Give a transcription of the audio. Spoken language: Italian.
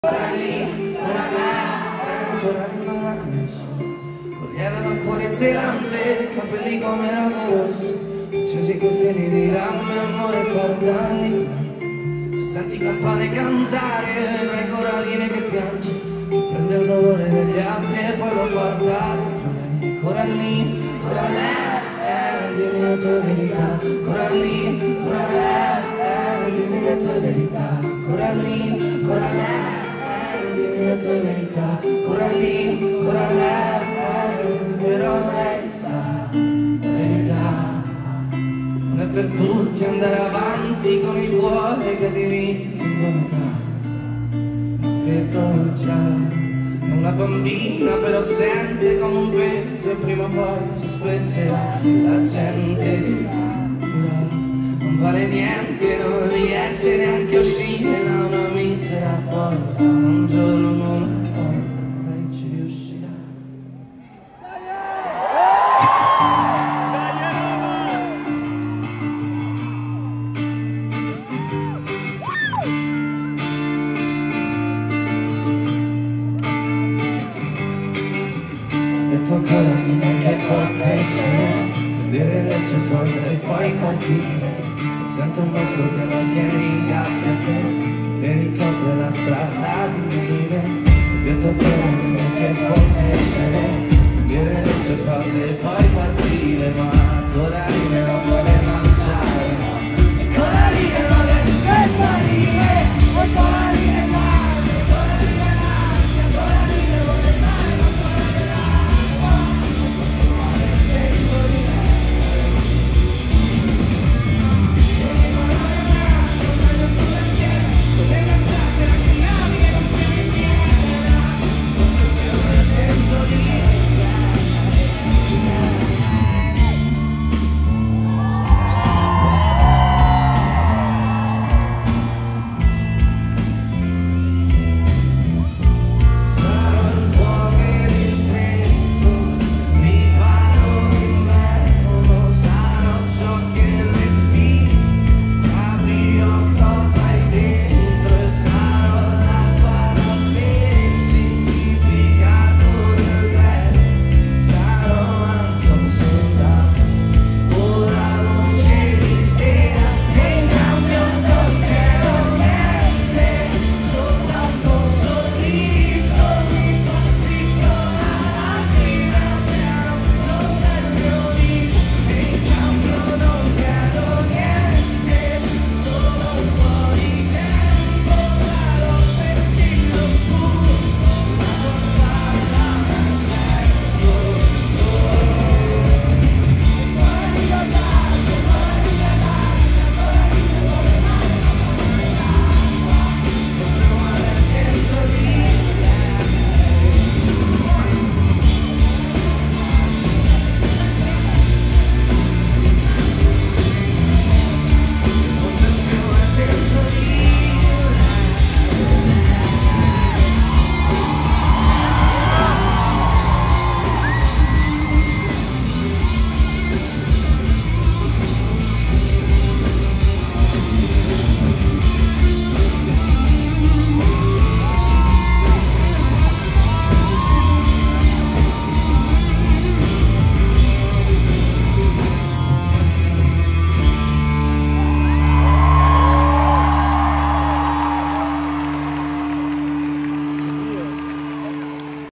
Corallina, Corallina la conosco. Corriere dal cuore zelante, capelli come rose rosse, preziosi cuffini di rame, amore portali. Se senti campane cantare, vedrai coralline che piange, che prende il dolore degli altri e poi lo porta dentro lei. Corallina, Corallina, dimmi le tue verità. Corallina, Corallina, dimmi le tue verità. Corallina, Corallina, dimmi le tue verità. Corallina, Corallina, però lei sa la verità. Non è per tutti andare avanti con il cuore che divisi in due metà. Il freddo già è una bambina, però sente come un peso e prima o poi si spezzerà. La gente dirà non vale niente, non riesce neanche a uscire da una misera porta. Un giorno non importa, lei ci riuscirà. Ho detto Corallina che può crescere, prendere le sue cose e poi partire. E sento un basso che la tiene in gabbia, che le ricopre la strada di neve. Ho detto Corallina che può